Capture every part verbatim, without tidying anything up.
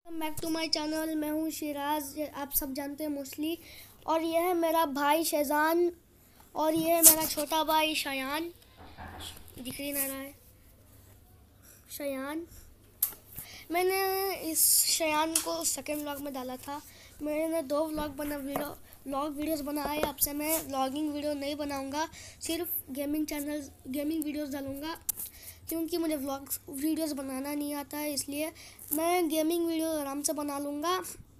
Welcome back to my channel. मैं हूं शिराज, आप सब जानते हैं मोस्टली। और यह है मेरा भाई शहजान और ये है मेरा छोटा भाई शयान। दिख ही नहीं रहा है शयान। मैंने इस शयान को सेकेंड व्लॉग में डाला था। मैंने दो व्लॉग बना वीडियो व्लॉग वीडियोस बनाए। अब से मैं व्लॉगिंग वीडियो नहीं बनाऊंगा, सिर्फ गेमिंग चैनल गेमिंग वीडियोस डालूंगा, क्योंकि मुझे व्लॉग्स वीडियोस बनाना नहीं आता है। इसलिए मैं गेमिंग वीडियो आराम से बना लूँगा।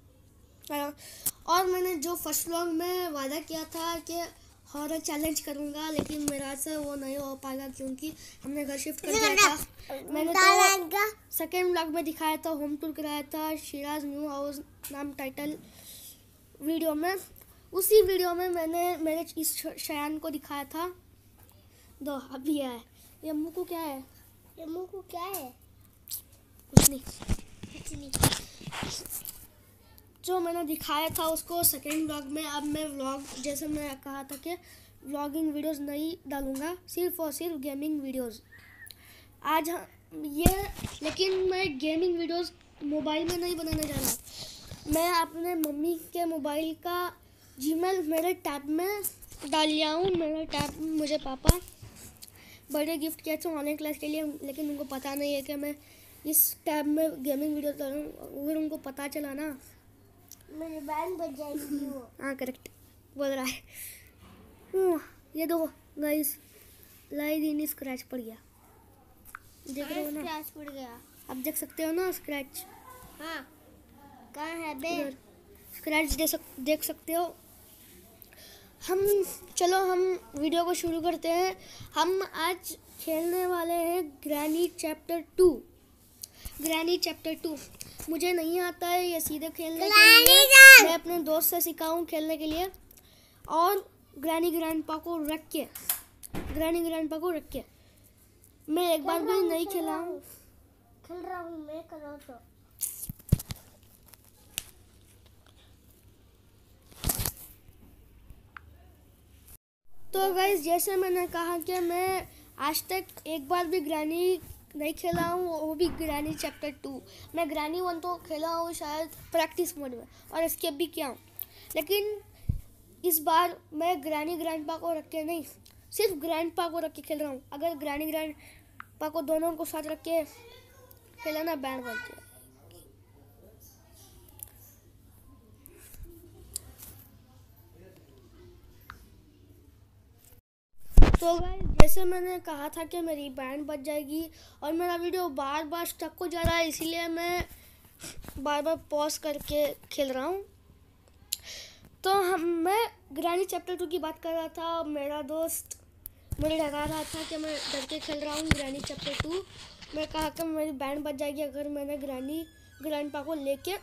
और मैंने जो फर्स्ट व्लॉग में वादा किया था कि हॉरर चैलेंज करूँगा, लेकिन मेरा से वो नहीं हो पाएगा क्योंकि हमने घर शिफ्ट कर दिया था। मैंने तो सेकेंड व्लॉग में दिखाया था, होम टूर कराया था, शिराज न्यू हाउस नाम टाइटल वीडियो में। उसी वीडियो में मैंने मेरे इस शयान को दिखाया था। दो अभी है ये मुँह को क्या है ये मुँह को क्या है? कुछ नहीं कुछ नहीं। जो मैंने दिखाया था उसको सेकेंड व्लॉग में। अब मैं व्लॉग जैसे मैं कहा था कि व्लॉगिंग वीडियोस नहीं डालूंगा, सिर्फ और सिर्फ गेमिंग वीडियोस आज ये। लेकिन मैं गेमिंग वीडियोस मोबाइल में नहीं बनाने जा रहा। मैं अपने मम्मी के मोबाइल का जीमेल मेरे टैब में डाल लिया हूँ। मेरा टैब मुझे पापा बर्थडे गिफ्ट किया था ऑनलाइन क्लास के लिए, लेकिन उनको पता नहीं है कि मैं इस टैब में गेमिंग वीडियो डालूँ। अगर उनको पता चला ना, मेरी बैंड बज जाएगी वो। हाँ करेक्ट बोल रहा है। ये दो गाइस लाइट इन स्क्रैच पड़ गया, देख रहे हो ना? स्क्रैच पड़ गया, आप देख सकते हो ना स्क्रैच। हाँ कहाँ है बे? स्क्रैच दे सक, देख सकते हो। हम चलो हम वीडियो को शुरू करते हैं। हम आज खेलने वाले हैं Granny chapter two. Granny chapter two मुझे नहीं आता है ये सीधे खेलने के लिए। मैं अपने दोस्त से सीखा हूँ खेलने के लिए। और ग्रैनी ग्रैंडपा को रख के ग्रैनी ग्रैंडपा को रख के मैं एक बार भी नहीं खेला हूँ। खेल रहा हूँ मैं, करो तो। तो गाइस जैसे मैंने कहा कि मैं आज तक एक बार भी ग्रैनी नहीं खेला हूँ, वो भी ग्रैनी चैप्टर टू। मैं ग्रैनी वन तो खेला हूँ शायद प्रैक्टिस मोड में और एस्केप भी किया हूँ, लेकिन इस बार मैं ग्रैनी ग्रैंडपा को रख के नहीं, सिर्फ ग्रैंडपा को रख के खेल रहा हूँ। अगर ग्रैनी ग्रैंडपा को दोनों को साथ रख के खेला ना, बैंड बज जाए। तो गाइस जैसे मैंने कहा था कि मेरी बैंड बज जाएगी और मेरा वीडियो बार बार स्टक हो जा रहा है, इसीलिए मैं बार बार पॉज करके खेल रहा हूँ। तो हम मैं ग्रैनी चैप्टर टू की बात कर रहा था। मेरा दोस्त मुझे डरा रहा था कि मैं डर के खेल रहा हूँ ग्रैनी चैप्टर टू। मैं कहा कि मेरी बैंड बज जाएगी अगर मैंने ग्रैनी ग्रैंडपा को लेके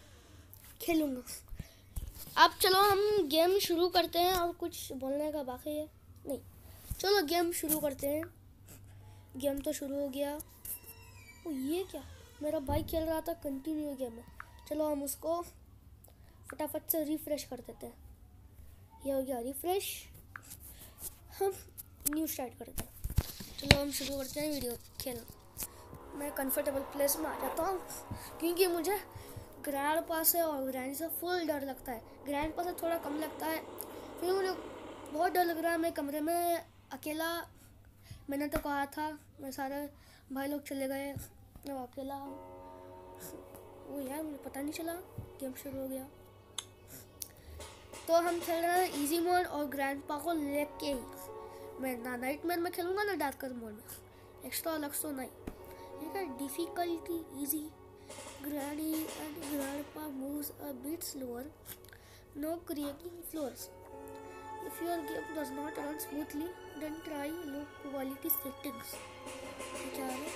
खेलूँगा। अब चलो हम गेम शुरू करते हैं। और कुछ बोलने का बाकी है? नहीं, चलो गेम शुरू करते हैं। गेम तो शुरू हो गया। ओ ये क्या, मेरा भाई खेल रहा था कंटिन्यू गेम में। चलो हम उसको फटाफट से रिफ्रेश कर देते हैं। ये हो गया रिफ्रेश। हम न्यू स्टार्ट करते हैं। चलो हम शुरू करते हैं वीडियो खेल। मैं कंफर्टेबल प्लेस में आ जाता हूँ क्योंकि मुझे ग्रैंडपा से और ग्रैनी से फुल डर लगता है। ग्रैंडपा से थोड़ा कम लगता है, फिर मुझे बहुत डर लग रहा है। मैं कमरे में अकेला, मैंने तो कहा था मैं सारे भाई लोग चले गए, मैं अकेला हूँ। वो यार मुझे पता नहीं चला गेम शुरू हो गया। तो हम खेल रहे हैं इजी मोड और ग्रैंडपा को लेके ही। मैं ना नाइट मोड में खेलूँगा ना डार्कर मोड में। एक्स्ट्रा अलग तो नहीं। ये difficulty easy. Granny and grandpa moves a bit slower, no creating floors. If your game does not run smoothly, then try low quality settings. क्या है?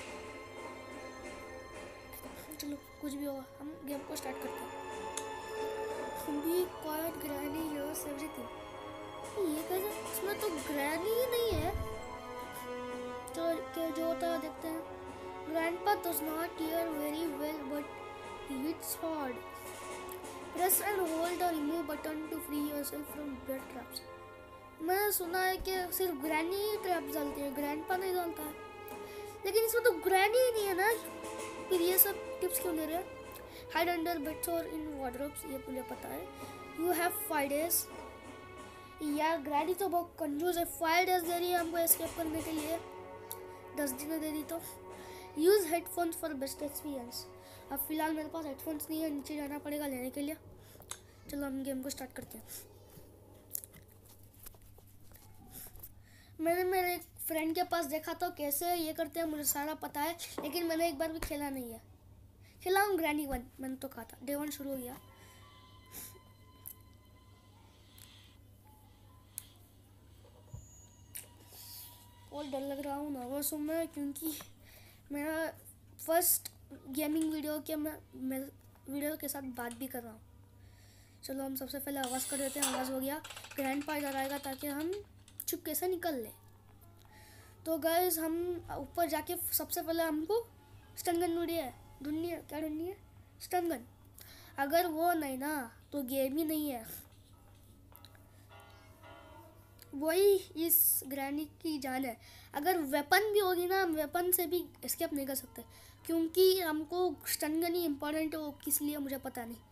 चलो कुछ भी होगा, हम गेम को स्टार्ट करते हैं। Be quiet, Granny hears everything. ये कैसे? इसमें तो ग्रैनी ही नहीं है। तो क्या जो होता है देखते हैं। Grandpa does not hear very well, but he hits hard. Press and hold the remove button to free yourself from bear traps. मैं सुना है कि सिर्फ ग्रैनी ही ट्रैप्स डालती है, ग्रैंडपा नहीं डालता है। लेकिन इसमें तो ग्रैनी ही नहीं है ना, फिर ये सब टिप्स क्यों दे रहे हैं? हाइड अंडर बेड्स और इन वार्डरोब्स, ये मुझे पता है। You have five days. यार ग्रैनी तो बहुत कंजूस है, फाइव डेज दे रही है हमको एस्केप करने के लिए, दस दिन दे दी तो। Use headphones for best experience. अब फिलहाल मेरे पास हेडफोन्स नहीं है, नीचे जाना पड़ेगा लेने के लिए। चलो हम गेम को स्टार्ट करते हैं। मैंने मेरे फ्रेंड के पास देखा तो कैसे ये करते हैं मुझे सारा पता है, लेकिन मैंने एक बार भी खेला नहीं है। खेला हूँ ग्रैनी वन, मैंने तो कहा था। डे वन शुरू हो गया। और डर लग रहा हूँ, नर्वस हूँ मैं, क्योंकि मेरा फर्स्ट गेमिंग वीडियो के मैं, मैं वीडियो के साथ बात भी कर रहा हूँ। चलो हम सबसे पहले आवाज़ कर देते हैं। आवाज़ हो गया। ग्रैंडपा इधर आएगा ताकि हम चुपके से निकल ले। तो गाइस हम ऊपर जाके सबसे पहले हमको स्टन गन ढूंढनी है ढूंढनी है क्या ढूंढनी है स्टन गन। अगर वो नहीं ना तो गेम ही नहीं है। वही इस ग्रैनी की जान है। अगर वेपन भी होगी ना, हम वेपन से भी एस्केप नहीं कर सकते, क्योंकि हमको स्टन गन ही इम्पोर्टेंट है। वो किस लिए मुझे पता नहीं।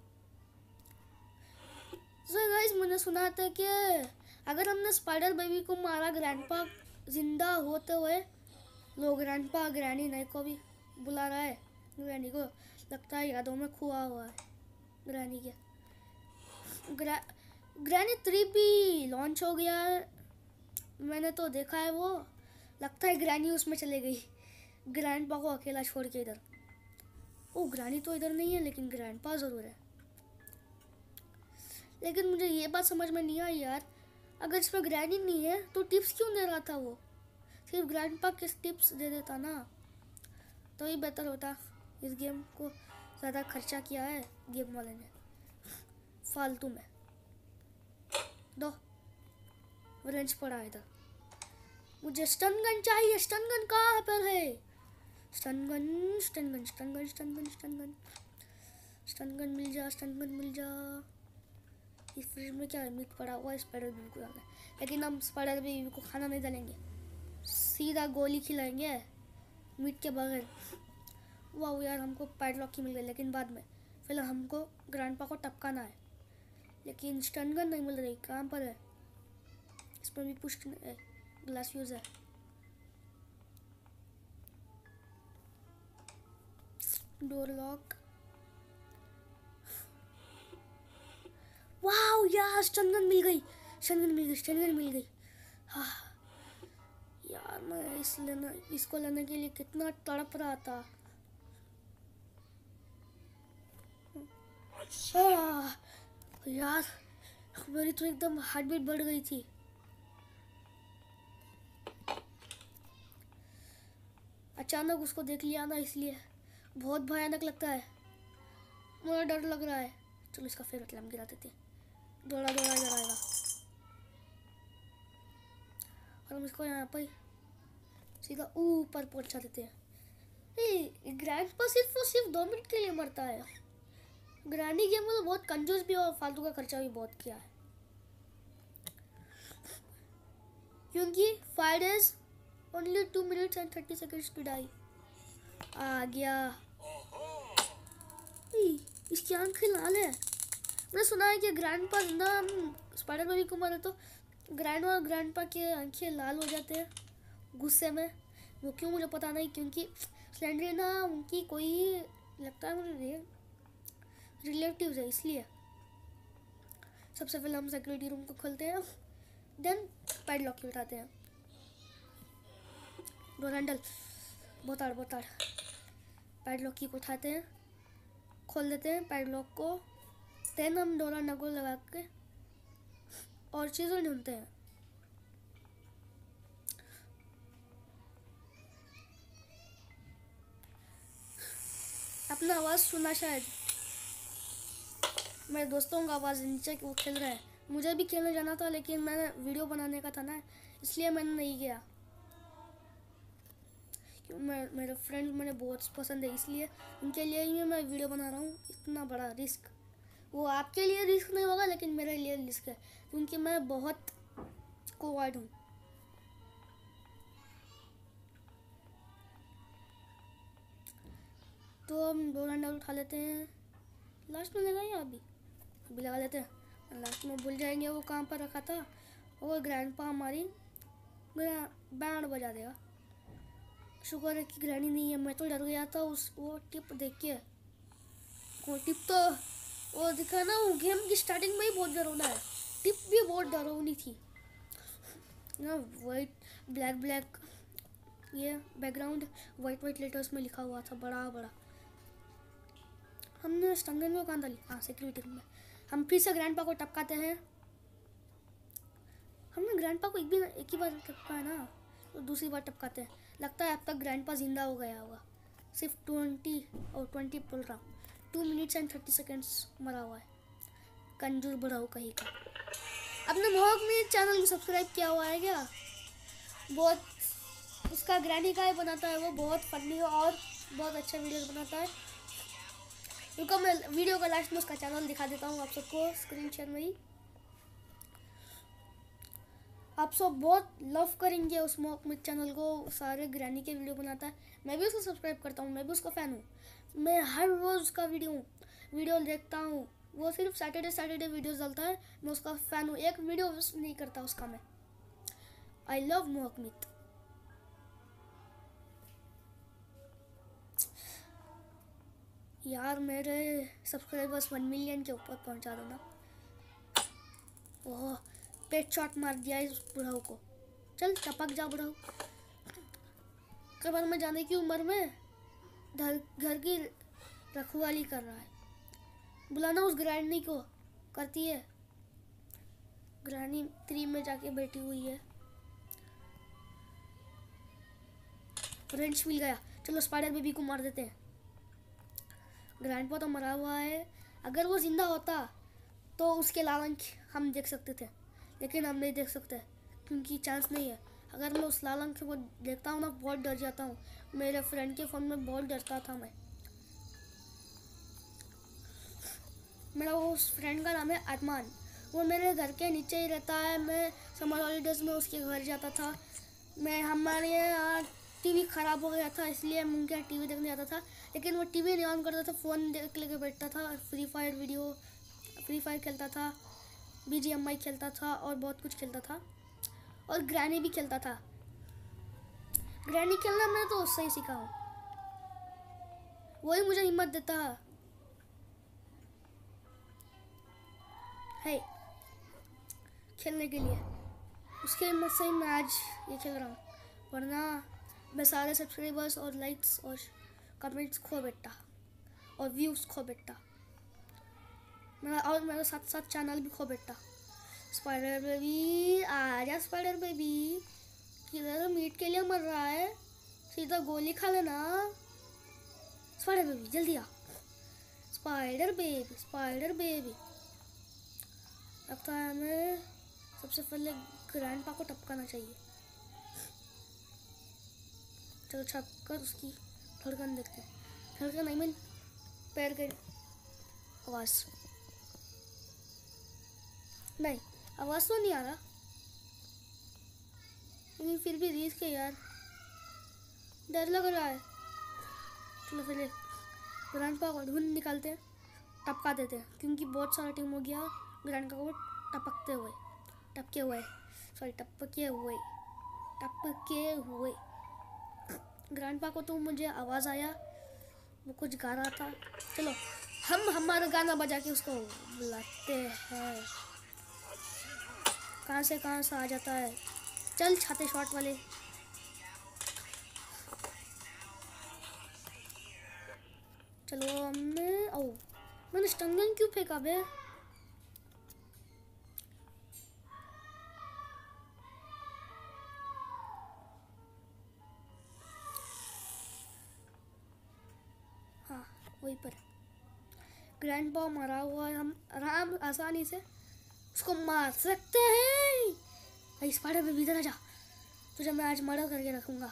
सो गाइस मैंने सुना था कि अगर हमने स्पाइडर बेबी को मारा, ग्रैंडपा जिंदा होते हुए, लो ग्रैंडपा ग्रैनी नहीं को भी बुला रहा है। ग्रैनी को लगता है यादों में खोआ हुआ है ग्रैनी के। ग्रै ग्रैनी थ्री भी लॉन्च हो गया है, मैंने तो देखा है। वो लगता है ग्रैनी उसमें चले गई, ग्रैंडपा को अकेला छोड़ के इधर। ओ ग्रैनी तो इधर नहीं है, लेकिन ग्रैंडपा ज़रूर है। लेकिन मुझे ये बात समझ में नहीं आई यार, अगर इसमें ग्रैनी नहीं है तो टिप्स क्यों दे रहा था वो? सिर्फ ग्रैंडपा के टिप्स दे देता ना तो ही बेहतर होता। इस गेम को ज़्यादा खर्चा किया है गेम वाले ने फालतू में। दो रेंज पड़ा है इधर। मुझे स्टन गन चाहिए। स्टन गन कहाँ पर है? Stun gun stun gun stun gun stun gun stun gun stun gun मिल जा, स्टन गन मिल जा। इस फ्रिज में क्या है? मीट पड़ा हुआ है, स्पाइडर बेबी को डालना है। लेकिन हम स्पाइडर बेबी को खाना नहीं डालेंगे, सीधा गोली खिलाएंगे मीट के बगैर। वाह यार हमको पैडलॉक ही मिल गई, लेकिन बाद में। फिलहाल हमको ग्रैंडपा को टपकाना है, लेकिन स्टन गन नहीं मिल रही। कहाँ पर है? इसमें भी पुश ग्लास यूज है। Door lock. वाह यार स्टन गन मिल गई, स्टन गन मिल गई, स्टन गन मिल गई। हाँ यार मैं इस लेना इसको लेने के लिए कितना तड़प रहा था। हाँ यार मेरी तो एकदम हार्ट बीट बढ़ गई थी। अचानक उसको देख लिया ना, इसलिए बहुत भयानक लगता है, मुझे डर लग रहा है। चलो इसका फेवरेट लैम्प गिरा देते हैं। दौड़ा दौड़ा इधर आएगा और हम इसको यहाँ पर सीधा ऊपर पहुँचा देते हैं। ग्रैंडपा सिर्फ और सिर्फ दो मिनट के लिए मरता है। ग्रैनी गेम में तो बहुत कंजूस भी और फालतू का खर्चा भी बहुत किया है, क्योंकि five days only two minutes and thirty seconds to die. आ गया। इसकी आंखें लाल है। मैंने सुना है कि ग्रैंडपा जिंदा हम स्पाइडर बेबी को मारे तो ग्रैंड और ग्रैंडपा के आंखें लाल हो जाते हैं गुस्से में। वो क्यों मुझे पता नहीं, क्योंकि स्लेंडरी ना उनकी कोई लगता है मुझे रिलेटिव है, इसलिए। सबसे पहले हम सिक्योरिटी रूम को खोलते हैं, देन पैडलॉक की उठाते हैं। डोर हैंडल बोताड़ बोताड़ पैडलॉक की को उठाते हैं, खोल देते हैं पैडलॉक को। देन हम डोरा नगो लगा के और चीज़ें ढूंढते हैं। अपना आवाज़ सुना शायद, मेरे दोस्तों का आवाज़ नीचे वो खेल रहा है। मुझे भी खेलने जाना था, लेकिन मैंने वीडियो बनाने का था ना, इसलिए मैंने नहीं गया। क्यों मैं मेरे फ्रेंड मुझे बहुत पसंद है, इसलिए उनके लिए ही मैं वीडियो बना रहा हूँ। इतना बड़ा रिस्क, वो आपके लिए रिस्क नहीं होगा, लेकिन मेरे लिए रिस्क है, क्योंकि मैं बहुत कोवार्ड हूँ। तो हम दो रन उठा लेते हैं। लास्ट में लगाएं या अभी अभी लगा लेते हैं। लास्ट में भूल जाएंगे वो कहाँ पर रखा था, और ग्रैंडपा हमारी बैंड बजा देगा। शुक्र है कि ग्रैनी नहीं है, मैं तो डर गया था उस वो टिप देख के। वो टिप तो वो दिखा ना, वो गेम की स्टार्टिंग में ही बहुत डरावना है। टिप भी बहुत डरावनी थी ना। वाइट ब्लैक ब्लैक ये बैकग्राउंड वाइट वाइट लेटर्स में लिखा हुआ था बड़ा बड़ा। हमने स्टंगन में कहाँ डाली, हाँ सिक्योरिटी में। हम फिर से ग्रैंडपा को टपकाते हैं। हमने ग्रैंडपा को एक भी एक ही बार टपका है ना, तो दूसरी बार टपकाते हैं। लगता है अब तक ग्रैंडपा जिंदा हो गया होगा। सिर्फ ट्वेंटी और ट्वेंटी बोल रहा हूँ, two minutes and thirty seconds मरा हुआ है। कंजूर बढ़ाओ कहीं का। अपने मोहक में चैनल को सब्सक्राइब किया हुआ है क्या? बहुत उसका ग्रैनी का ही बनाता है वो, बहुत फनी और बहुत अच्छा वीडियो बनाता है। रुको मैं वीडियो का लास्ट में उसका चैनल दिखा देता हूँ आप सबको स्क्रीन शेयर में ही। आप सब बहुत लव करेंगे उस मोहक मित चैनल को, सारे ग्रैनी के वीडियो बनाता है। मैं भी उसको सब्सक्राइब करता हूँ, मैं भी उसका फ़ैन हूँ। मैं हर रोज़ उसका वीडियो वीडियो देखता हूँ। वो सिर्फ सैटरडे सैटरडे वीडियोस डालता है, मैं उसका फ़ैन हूँ। एक वीडियो नहीं करता उसका मैं। आई लव मोहक मित। यार मेरे सब्सक्राइबर्स वन मिलियन के ऊपर पहुँचा दो ना। ओह पेट शॉट मार दिया इस बुढ़ाऊ को। चल टपक जा बुढ़ाऊ। कबर में जाने की उम्र में घर घर की रखवाली कर रहा है। बुलाना उस ग्रैनी को। करती है ग्रैनी थ्री में जाके बैठी हुई है। फ्रेंड्स मिल गया। चलो स्पाइडर बेबी को मार देते हैं। ग्रैंडपा तो मरा हुआ है। अगर वो जिंदा होता तो उसके लालंक हम देख सकते थे, लेकिन हम नहीं देख सकते क्योंकि चांस नहीं है। अगर मैं उस लालंक को देखता हूँ ना, बहुत डर जाता हूँ। मेरे फ्रेंड के फ़ोन में बहुत डरता था मैं। मेरा वो उस फ्रेंड का नाम है अरमान। वो मेरे घर के नीचे ही रहता है। मैं समर हॉलीडेज़ में उसके घर जाता था। मैं हमारे यहाँ टीवी ख़राब हो गया था, इसलिए हम उनके यहाँ टीवी देखने जाता था, लेकिन वो टीवी नहीं ऑन करता था, फ़ोन देख लेके बैठता था। Free fire video free fire खेलता था, बी जी एम आई खेलता था और बहुत कुछ खेलता था। और ग्रैनी भी खेलता था। ग्रैनी खेलना मैं तो उससे ही सीखा हूँ, वही मुझे हिम्मत देता है खेलने के लिए। उसके हिम्मत से ही मैं आज ये खेल रहा हूँ, वरना मैं सारे सब्सक्राइबर्स और लाइक्स और कमेंट्स खो बैठता और व्यूज़ खो बैठता मेरा, और मेरा साथ साथ चैनल भी खो बैठता। स्पाइडर बेबी आजा, स्पाइडर बेबी किधर मीट के लिए मर रहा है, सीधा गोली खा लेना। स्पाइडर बेबी जल्दी आ। स्पाइडर बेबी स्पाइडर बेबी लगता है हमें सबसे पहले ग्रैंडपा को टपकाना चाहिए। चलो छप कर उसकी धड़कन देखते हैं। धड़कन आई मीन पैर के आवाज़। नहीं आवाज़ तो नहीं आ रहा, लेकिन फिर भी रिस्क है यार, डर लग रहा है। चलो पहले ग्रैंडपा को ढूंढ निकालते हैं, टपका देते हैं, क्योंकि बहुत सारा टाइम हो गया ग्रैंडपा को टपकते हुए टपके हुए सॉरी टपके हुए टपके हुए ग्रैंडपा को तो मुझे आवाज़ आया, वो कुछ गा रहा था। चलो हम हमारा गाना बजा के उसको बुलाते हैं। कहाँ से कहाँ से आ जाता है। चल छाते शॉट वाले। चलो हमने ओ मैंने स्टंगन क्यों फेंका बे। हाँ वहीं पर ग्रैंडपा मरा हुआ है, हम आराम आसानी से उसको मार सकते हैं। स्पाइडर बेबी इधर आ जा, तुझे मैं आज मर्डर करके रखूँगा।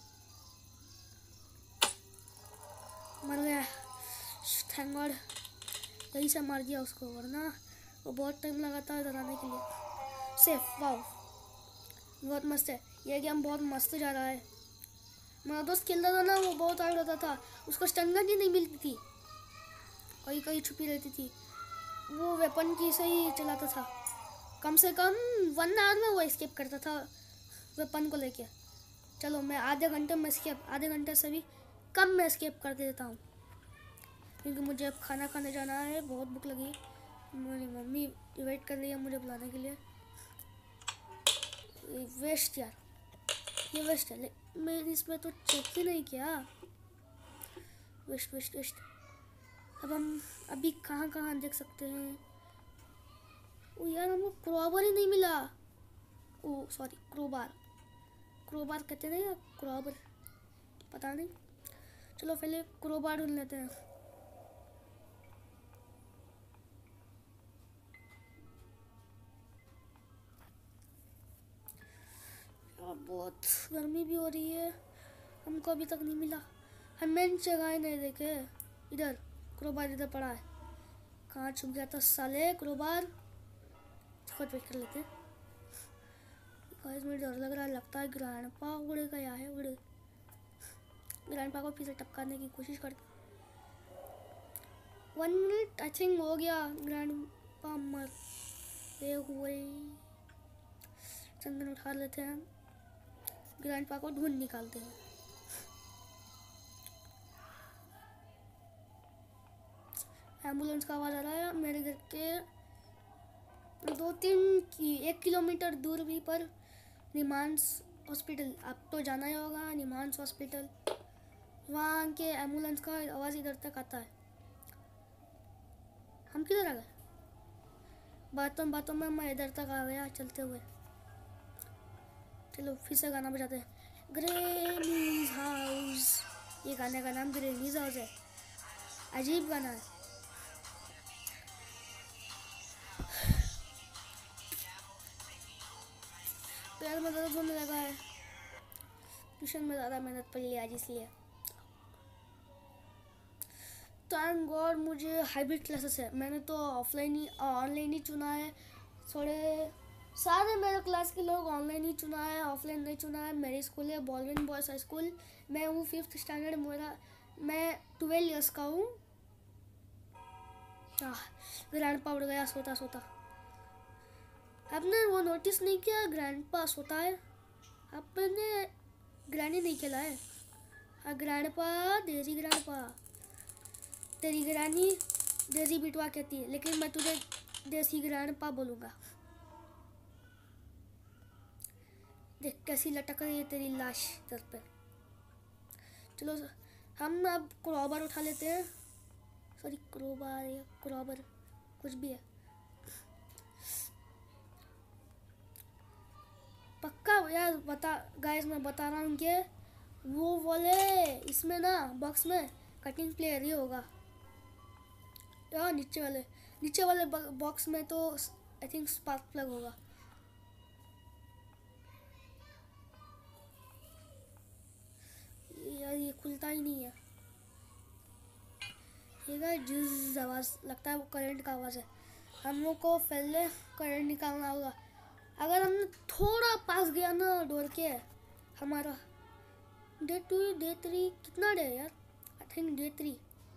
मर गया, थैंक गॉड, यही से मार दिया उसको, वरना वो बहुत टाइम लगाता है डराने के लिए। सेफ, वाओ बहुत मस्त है ये गेम, बहुत मस्त जा रहा है। मेरा दोस्त खेलता था ना, वो बहुत हार्ड होता था, उसको स्टन गन ही नहीं मिलती थी, कहीं कहीं छुपी रहती थी, वो वेपन की से ही चलाता था। कम से कम वन आवर में वो एस्केप करता था वेपन को लेके। चलो मैं आधे घंटे में एस्केप, आधे घंटे से भी कम में एस्केप कर देता हूँ, क्योंकि मुझे अब खाना खाने जाना है, बहुत भूख लगी। मेरी मम्मी वेट कर रही है मुझे बुलाने के लिए। वेस्ट यार, ये वेस्ट है, मेरी इसमें तो चेक ही नहीं किया। Waste waste waste. अब हम अभी कहाँ कहाँ देख सकते हैं? ओ यार, हमको क्रोबार ही नहीं मिला। ओ सॉरी, क्रोबार, क्रोबार कहते हैं या क्रोबर, पता नहीं। चलो पहले क्रोबार ढूंढ लेते हैं। और बहुत गर्मी भी हो रही है, हमको अभी तक नहीं मिला। हम मेन जगह नहीं देखे। इधर क्रोबार इधर पड़ा है, कहाँ छुप गया था साले क्रोबार। वेट कर लेते हैं। गाइस मुझे डर लग रहा है, लगता है ग्रैंडपा उड़े गया है, उड़े। ग्रैंडपा को फिर से टपकाने की कोशिश करते। वन मिनट आई थिंक हो गया, ग्रैंडपा मरते हुए। चंदन उठा लेते हैं, ग्रैंडपा को ढूंढ निकालते हैं। एम्बुलेंस का आवाज़ आ रहा है मेरे घर के दो तीन की एक किलोमीटर दूर भी पर निमांस हॉस्पिटल, आप तो जाना ही होगा निमांस हॉस्पिटल। वहाँ के एम्बुलेंस का आवाज़ इधर तक आता है। हम किधर आ गए? बातों बातों में मैं इधर तक आ गया चलते हुए। चलो फिर से गाना बजाते हैं, ग्रेनीज हाउस। ये गाने का नाम ग्रेनीज हाउस है, अजीब गाना है। पैर में दर्द होने लगा है, ट्यूशन में ज़्यादा मेहनत पड़ी आज इसलिए। थैंक गॉड मुझे हाइब्रिड क्लासेस है, मैंने तो ऑफलाइन ही ऑनलाइन ही चुना है। थोड़े सारे मेरे क्लास के लोग ऑनलाइन ही चुना है, ऑफलाइन नहीं चुना है। मेरी स्कूल है बॉलविन बॉयज हाई स्कूल, मैं हूँ फिफ्थ स्टैंडर्ड, मेरा मैं ट्वेल्व ईयर्स का हूँ। ग्रैंडपा उड़ गया सोता सोता। आपने वो नोटिस नहीं किया ग्रैंडपा सोता है? आपने ग्रैनी नहीं खेला है? हाँ ग्रैंडपा, देसी ग्रैंडपा। तेरी ग्रैनी देसी बिटवा कहती है, लेकिन मैं तुझे देसी ग्रैंडपा बोलूँगा। देख कैसी लटक रही है तेरी लाश दर पे। चलो हम अब क्रोबार उठा लेते हैं, सॉरी क्रोबार या क्रोबर कुछ भी है। पक्का यार बता गाइस, मैं बता रहा हूँ कि वो वाले इसमें ना बॉक्स में कटिंग प्लेयर ही होगा यार। नीचे वाले नीचे वाले बॉक्स में तो आई थिंक स्पार्क प्लग होगा। यार ये खुलता ही नहीं है, ये जिस आवाज़ लगता है वो करंट का आवाज़ है। हम लोग को पहले करंट निकालना होगा। अगर हमने थोड़ा पास गया ना डोर के, हमारा डे टू डे थ्री कितना डे यार, आई थिंक डे थ्री।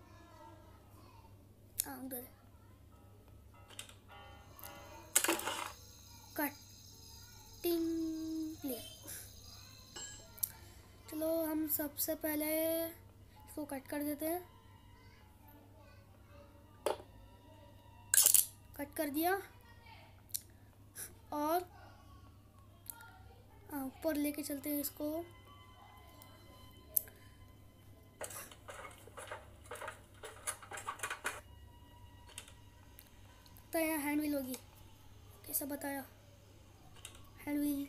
हाँ उधर कटिंग प्ले। चलो हम सबसे पहले इसको कट कर देते हैं। कट कर दिया और ऊपर लेके चलते हैं इसको। तो यहाँ हैंड व्हील होगी, कैसा बताया? हैंड व्हील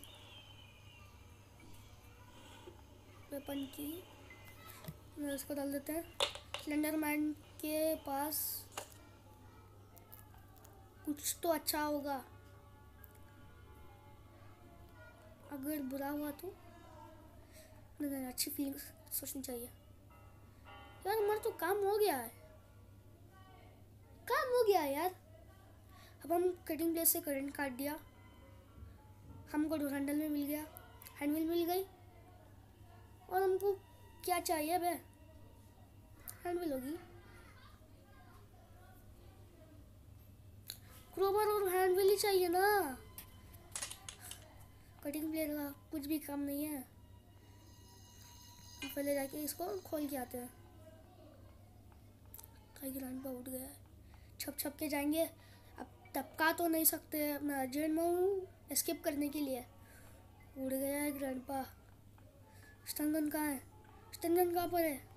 वेपन की इसको डाल देते हैं। स्लेंडर मैन के पास कुछ तो अच्छा होगा, अगर बुरा हुआ तो नहीं, अच्छी फीलिंग सोचनी चाहिए। यार हमारा तो काम हो गया है, काम हो गया है यार। अब हम कटिंग प्लेस से करंट काट दिया, हमको डोर हैंडल में मिल गया, हैंड व्हील मिल गई, और हमको क्या चाहिए बे? हैंडविल होगी। क्रोबर और हैंडविल ही चाहिए ना। कटिंग प्लेट का कुछ भी काम नहीं है। पहले जाके इसको खोल के आते हैं। ग्रैंडपा उठ गया है। छप छप के जाएंगे। अब टपका तो नहीं सकते, मैं अर्जेंट में हूँ एस्केप करने के लिए। उड़ गया है ग्रैंडपा। स्टनगन कहाँ है? स्टनगन कहाँ पर है?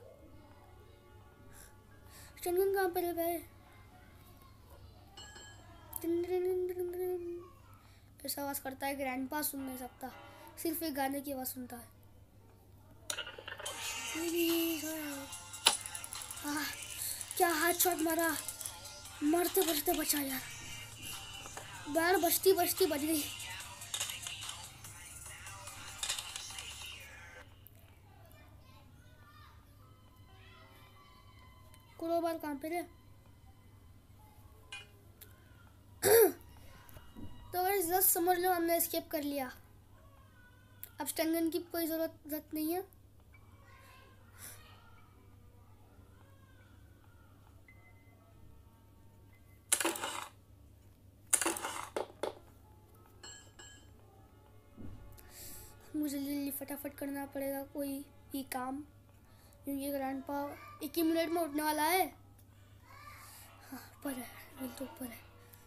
स्टनगन कहाँ पर है भाई? ऐसा आवाज करता है ग्रैंडपा सुन नहीं सकता, सिर्फ एक गाने की आवाज सुनता है। आ, क्या हाथ शॉट मारा, मरते बचते बचा यार। बैंड बजती बजती बज गई। क्रोबार कहाँ पे रे? तो गाइस जस्ट समझ लो हमने एस्केप कर लिया। अब स्टनगन की कोई जरूरत नहीं है। मुझे जल्दी फटाफट करना पड़ेगा कोई भी काम, क्योंकि ग्रैंडपा एक ही मिनट में उठने वाला है। हाँ ऊपर है, बिल तो ऊपर है।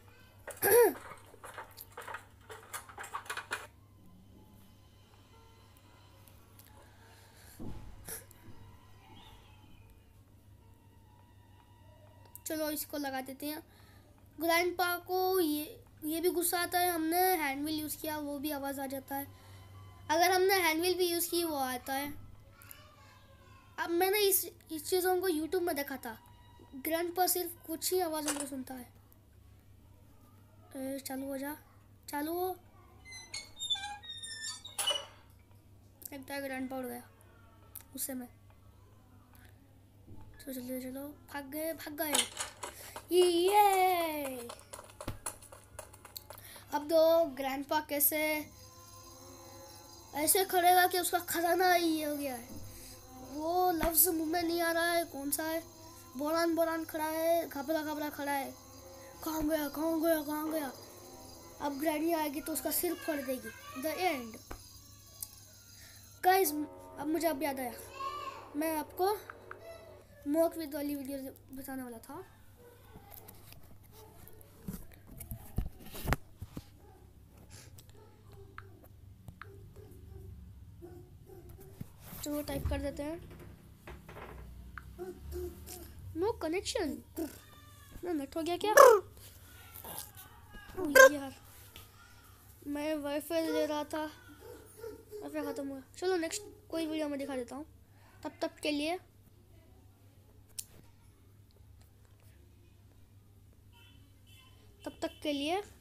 चलो इसको लगा देते हैं। ग्रैंडपा को ये ये भी गुस्सा आता है, हमने हैंडविल यूज़ किया वो भी आवाज़ आ जाता है। अगर हमने हैंडविल भी यूज़ की वो आता है। अब मैंने इस इस चीज़ों को यूट्यूब में देखा था। ग्रैंडपा सिर्फ कुछ ही आवाज़ों को सुनता है। ए, चालू हो जा, चालू हो। लगता है ग्रैंडपा उड़ गया उससे मैं। चलो चलो चलो, भाग गए भाग गए। ये अब दो ग्रैंडपा कैसे ऐसे खड़ेगा कि उसका खजाना ही हो गया है। वो लफ्ज मुंह में नहीं आ रहा है, कौन सा है? बोरान बोरान खड़ा है, घबरा घबरा खड़ा है। कहाँ गया कहाँ गया कहाँ गया? अब ग्रैनी आएगी तो उसका सिर फोड़ देगी। The end guys. अब मुझे अब याद आया, मैं आपको मोक विद वाली वीडियो बताने वाला था। चलो टाइप कर देते हैं। No connection. ना नेट हो गया क्या? ओ यार, मैं वाईफाई ले रहा था, वाईफाई खत्म हुआ। चलो नेक्स्ट कोई वीडियो में दिखा देता हूँ। तब तक के लिए तब तक के लिए